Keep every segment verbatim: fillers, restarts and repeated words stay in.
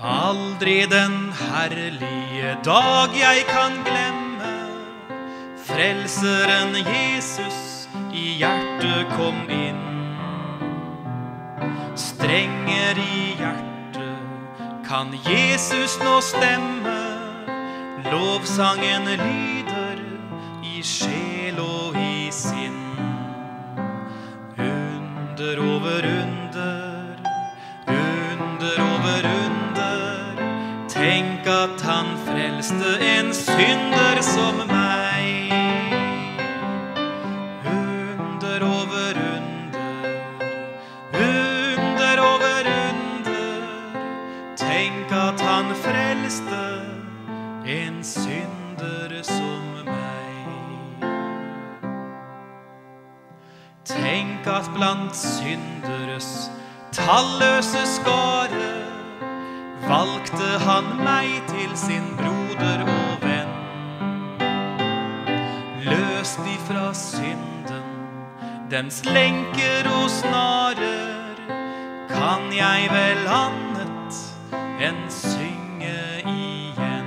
Aldri den herlige dag jeg kan glemme, Frelseren Jesus i hjertet kom inn. Strenger i hjertet kan Jesus nå stemme, lovsangen lyder i sjel og i sinn. Under over under, under over under, tenk at han frelste en synder som meg. Under over under, under over under, tenk at han frelste en synder som meg. Tenk at blant synderes talløse skare valgte han meg til sin broder og venn. Løst ifra synden, dens lenker og snarer, kan jeg vel annet enn synge igjen.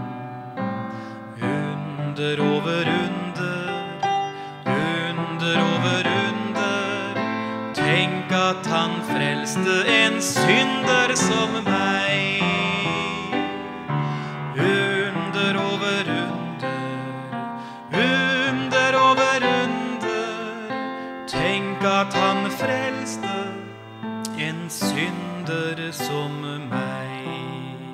Under over under, under over under, tenk at han frelste en synder som meg. Under over under, under over under, tenk at han frelste en synder som meg.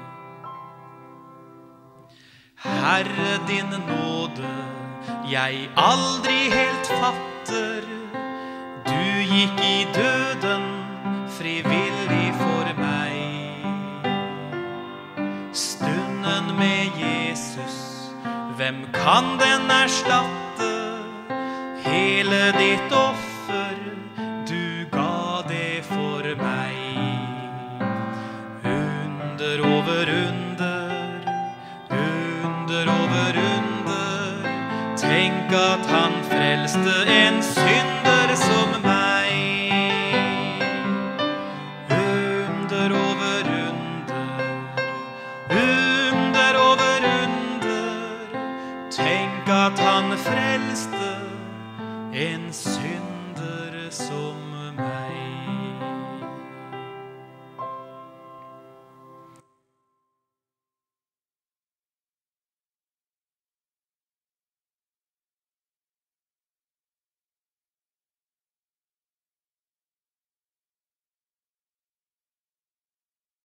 Herre, din nåde jeg aldri helt fatter, du gikk i døden frivillig for meg. Stunden med Jesus, hvem kan den erstatte? Hele ditt offer